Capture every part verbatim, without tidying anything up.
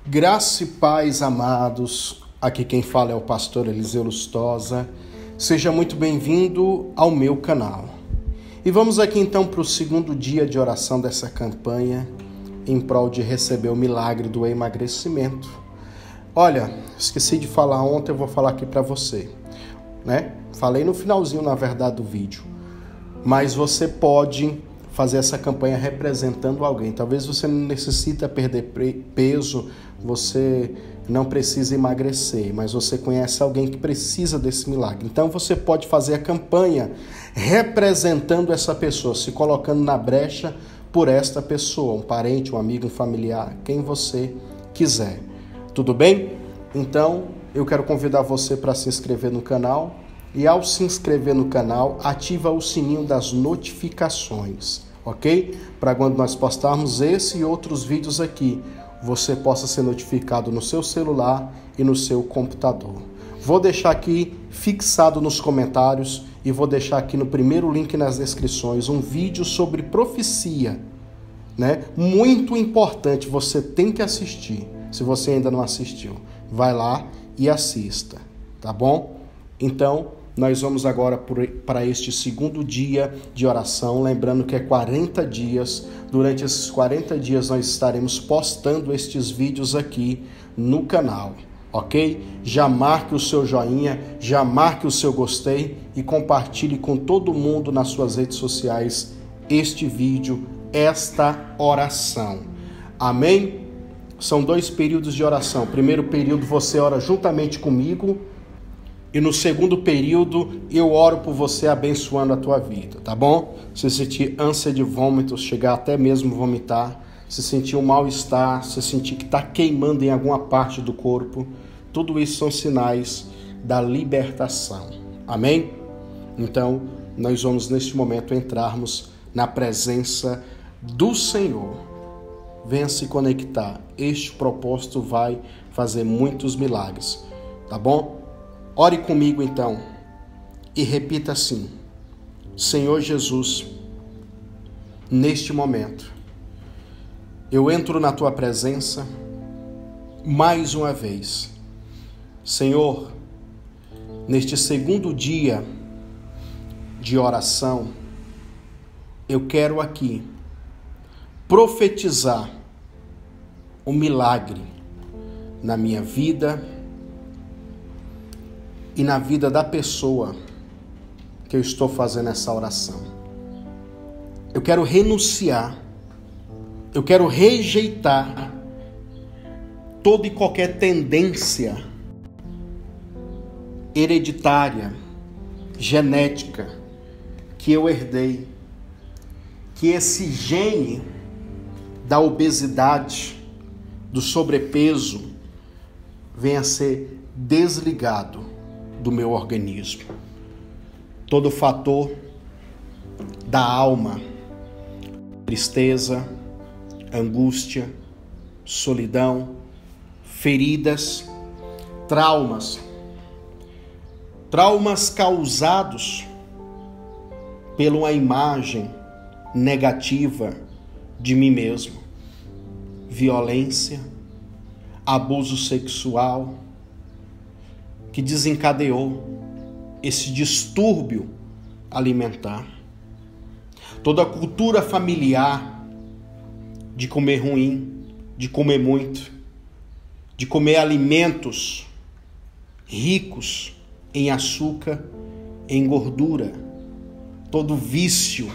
Graça e paz, amados. Aqui quem fala é o pastor Eliseu Lustosa. Seja muito bem-vindo ao meu canal. E vamos aqui então para o segundo dia de oração dessa campanha em prol de receber o milagre do emagrecimento. Olha, esqueci de falar ontem, eu vou falar aqui para você, né? Falei no finalzinho, na verdade, do vídeo. Mas você pode fazer essa campanha representando alguém. Talvez você não necessita perder peso, você não precisa emagrecer, mas você conhece alguém que precisa desse milagre. Então você pode fazer a campanha representando essa pessoa, se colocando na brecha por esta pessoa, um parente, um amigo, um familiar, quem você quiser. Tudo bem? Então eu quero convidar você para se inscrever no canal. E ao se inscrever no canal, ativa o sininho das notificações, ok? Para quando nós postarmos esse e outros vídeos aqui, você possa ser notificado no seu celular e no seu computador. Vou deixar aqui fixado nos comentários e vou deixar aqui no primeiro link nas descrições um vídeo sobre profecia, né? Muito importante, você tem que assistir. Se você ainda não assistiu, vai lá e assista, tá bom? Então, nós vamos agora para este segundo dia de oração, lembrando que é quarenta dias. Durante esses quarenta dias nós estaremos postando estes vídeos aqui no canal, ok? Já marque o seu joinha, já marque o seu gostei e compartilhe com todo mundo nas suas redes sociais este vídeo, esta oração. Amém? São dois períodos de oração. O primeiro período você ora juntamente comigo, e no segundo período, eu oro por você abençoando a tua vida, tá bom? Se sentir ânsia de vômito, chegar até mesmo vomitar, se sentir um mal-estar, se sentir que está queimando em alguma parte do corpo, tudo isso são sinais da libertação. Amém? Então, nós vamos neste momento entrarmos na presença do Senhor. Venha se conectar. Este propósito vai fazer muitos milagres, tá bom? Ore comigo então e repita assim: Senhor Jesus, neste momento, eu entro na tua presença mais uma vez. Senhor, neste segundo dia de oração, eu quero aqui profetizar um milagre na minha vida e na vida da pessoa que eu estou fazendo essa oração. Eu quero renunciar, eu quero rejeitar toda e qualquer tendência hereditária, genética, que eu herdei, que esse gene da obesidade, do sobrepeso, venha a ser desligado do meu organismo. Todo fator da alma, tristeza, angústia, solidão, feridas, traumas, traumas causados pela uma imagem negativa de mim mesmo, violência, abuso sexual, que desencadeou esse distúrbio alimentar. Toda a cultura familiar de comer ruim, de comer muito, de comer alimentos ricos em açúcar, em gordura, todo vício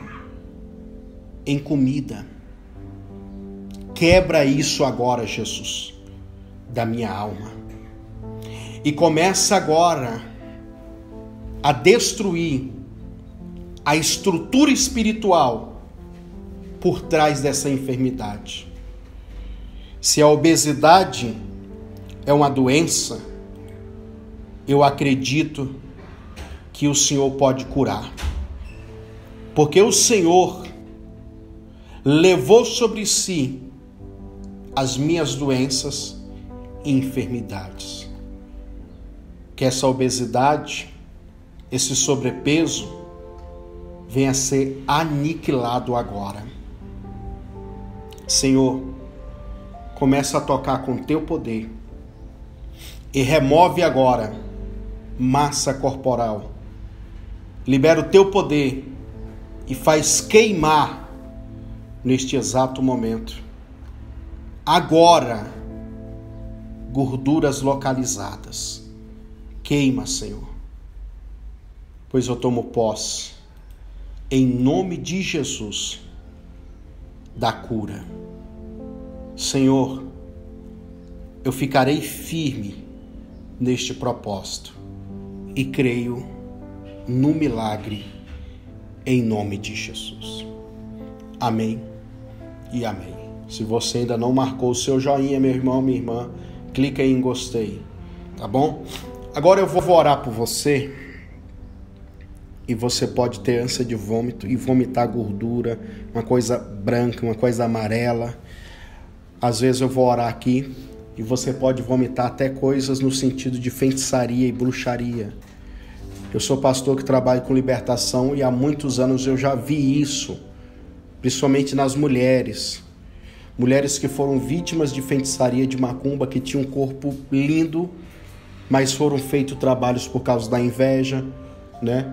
em comida. Quebra isso agora, Jesus, da minha alma. E começa agora a destruir a estrutura espiritual por trás dessa enfermidade. Se a obesidade é uma doença, eu acredito que o Senhor pode curar. Porque o Senhor levou sobre si as minhas doenças e enfermidades. Que essa obesidade, esse sobrepeso, venha a ser aniquilado agora. Senhor, começa a tocar com teu poder e remove agora massa corporal. Libera o teu poder e faz queimar neste exato momento. Agora, gorduras localizadas. Queima, Senhor. Pois eu tomo posse, em nome de Jesus, da cura. Senhor, eu ficarei firme neste propósito e creio no milagre em nome de Jesus. Amém e amém. Se você ainda não marcou o seu joinha, meu irmão, minha irmã, clica aí em gostei, tá bom? Agora eu vou orar por você e você pode ter ânsia de vômito e vomitar gordura, uma coisa branca, uma coisa amarela. Às vezes eu vou orar aqui e você pode vomitar até coisas no sentido de feitiçaria e bruxaria. Eu sou pastor que trabalha com libertação e há muitos anos eu já vi isso, principalmente nas mulheres. Mulheres que foram vítimas de feitiçaria, de macumba, que tinham um corpo lindo, mas foram feitos trabalhos por causa da inveja, né?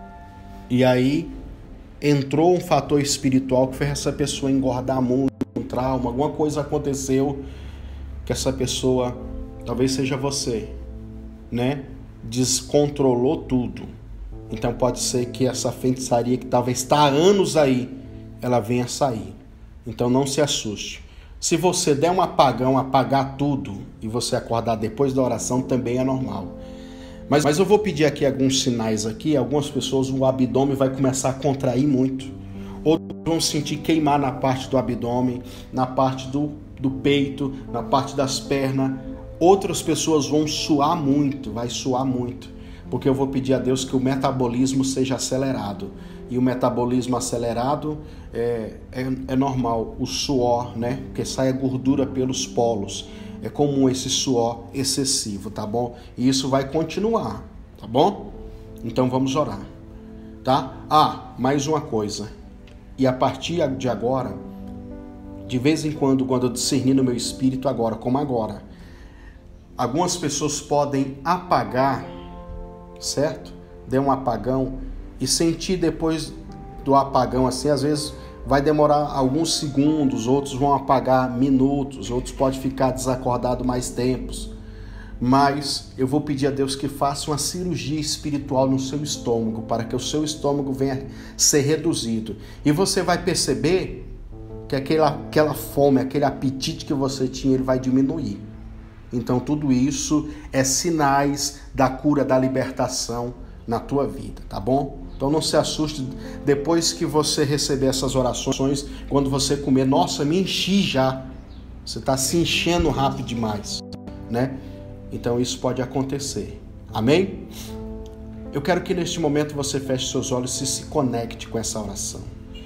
E aí entrou um fator espiritual que fez essa pessoa engordar muito, um trauma, alguma coisa aconteceu que essa pessoa, talvez seja você, né? Descontrolou tudo. Então pode ser que essa feitiçaria que talvez está há anos aí, ela venha sair. Então não se assuste. Se você der um apagão, apagar tudo e você acordar depois da oração, também é normal. Mas, mas eu vou pedir aqui alguns sinais aqui. Algumas pessoas, o abdômen vai começar a contrair muito. Outros vão sentir queimar na parte do abdômen, na parte do, do peito, na parte das pernas. Outras pessoas vão suar muito, vai suar muito, porque eu vou pedir a Deus que o metabolismo seja acelerado. E o metabolismo acelerado é, é, é normal, o suor, né? Porque sai a gordura pelos polos. É comum esse suor excessivo, tá bom? E isso vai continuar, tá bom? Então vamos orar, tá? Ah, mais uma coisa. E a partir de agora, de vez em quando, quando eu discernir no meu espírito agora, como agora, algumas pessoas podem apagar, certo? Dê um apagão e sentir depois do apagão assim, às vezes vai demorar alguns segundos, outros vão apagar minutos, outros podem ficar desacordados mais tempos. Mas eu vou pedir a Deus que faça uma cirurgia espiritual no seu estômago, para que o seu estômago venha ser reduzido. E você vai perceber que aquela, aquela fome, aquele apetite que você tinha, ele vai diminuir. Então tudo isso é sinais da cura, da libertação na tua vida, tá bom? Então não se assuste depois que você receber essas orações, quando você comer, nossa, me enchi já. Você está se enchendo rápido demais, né? Então isso pode acontecer. Amém? Eu quero que neste momento você feche seus olhos e se conecte com essa oração.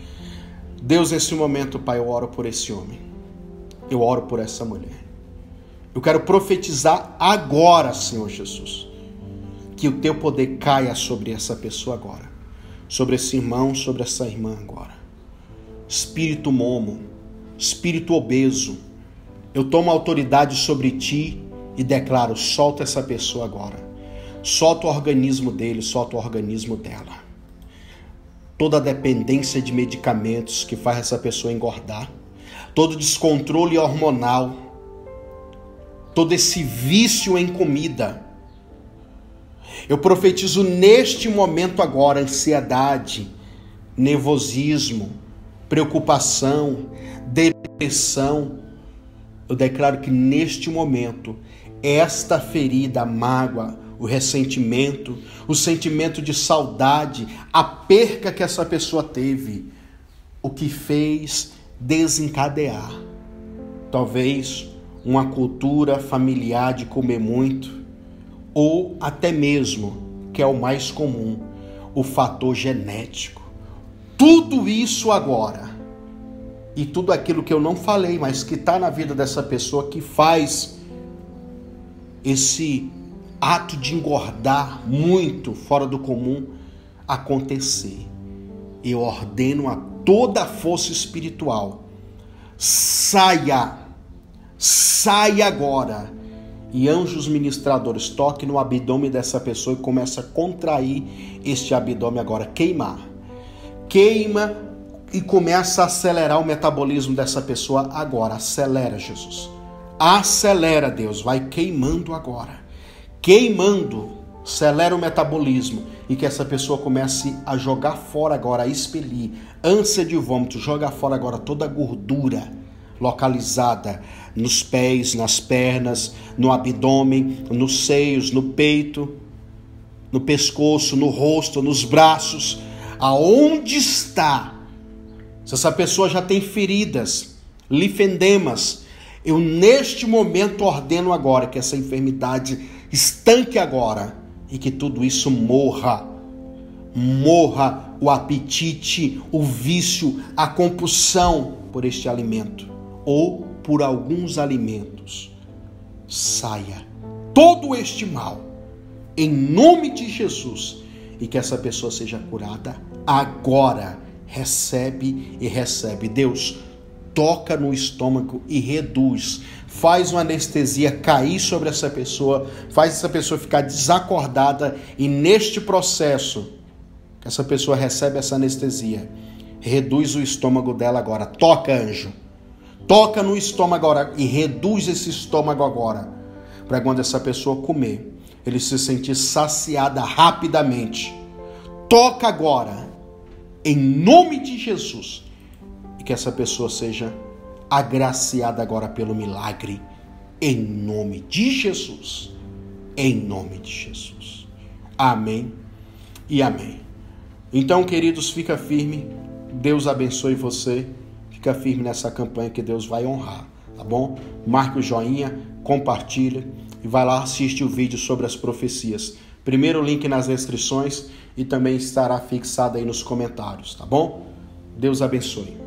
Deus, nesse momento, Pai, eu oro por esse homem. Eu oro por essa mulher. Eu quero profetizar agora, Senhor Jesus, que o teu poder caia sobre essa pessoa agora, sobre esse irmão, sobre essa irmã agora. Espírito momo, espírito obeso, eu tomo autoridade sobre ti e declaro, solta essa pessoa agora. Solta o organismo dele, solta o organismo dela. Toda a dependência de medicamentos que faz essa pessoa engordar, todo descontrole hormonal, todo esse vício em comida. Eu profetizo neste momento agora ansiedade, nervosismo, preocupação, depressão. Eu declaro que neste momento, esta ferida, a mágoa, o ressentimento, o sentimento de saudade, a perca que essa pessoa teve, o que fez desencadear, talvez uma cultura familiar de comer muito, ou até mesmo, que é o mais comum, o fator genético. Tudo isso agora, e tudo aquilo que eu não falei, mas que está na vida dessa pessoa, que faz esse ato de engordar muito fora do comum acontecer. Eu ordeno a toda a força espiritual, saia sai agora. E anjos ministradores, toque no abdômen dessa pessoa e começa a contrair este abdômen agora, queimar. Queima e começa a acelerar o metabolismo dessa pessoa agora. Acelera, Jesus. Acelera, Deus. Vai queimando agora. Queimando. Acelera o metabolismo. E que essa pessoa comece a jogar fora agora, a expelir. Ânsia de vômito. Joga fora agora toda a gordura localizada nos pés, nas pernas, no abdômen, nos seios, no peito, no pescoço, no rosto, nos braços. Aonde está? Se essa pessoa já tem feridas, linfedemas, eu neste momento ordeno agora que essa enfermidade estanque agora e que tudo isso morra. Morra o apetite, o vício, a compulsão por este alimento ou por alguns alimentos. Saia todo este mal em nome de Jesus e que essa pessoa seja curada agora. Recebe e recebe. Deus, toca no estômago e reduz. Faz uma anestesia cair sobre essa pessoa, faz essa pessoa ficar desacordada e neste processo que essa pessoa recebe essa anestesia, reduz o estômago dela agora. Toca, anjo. Toca no estômago agora e reduz esse estômago agora, para quando essa pessoa comer, ele se sentir saciada rapidamente. Toca agora, em nome de Jesus, e que essa pessoa seja agraciada agora pelo milagre, em nome de Jesus, em nome de Jesus. Amém e amém. Então, queridos, fica firme, Deus abençoe você. Fica firme nessa campanha que Deus vai honrar, tá bom? Marque o joinha, compartilha e vai lá assistir o vídeo sobre as profecias. Primeiro link nas descrições e também estará fixado aí nos comentários, tá bom? Deus abençoe.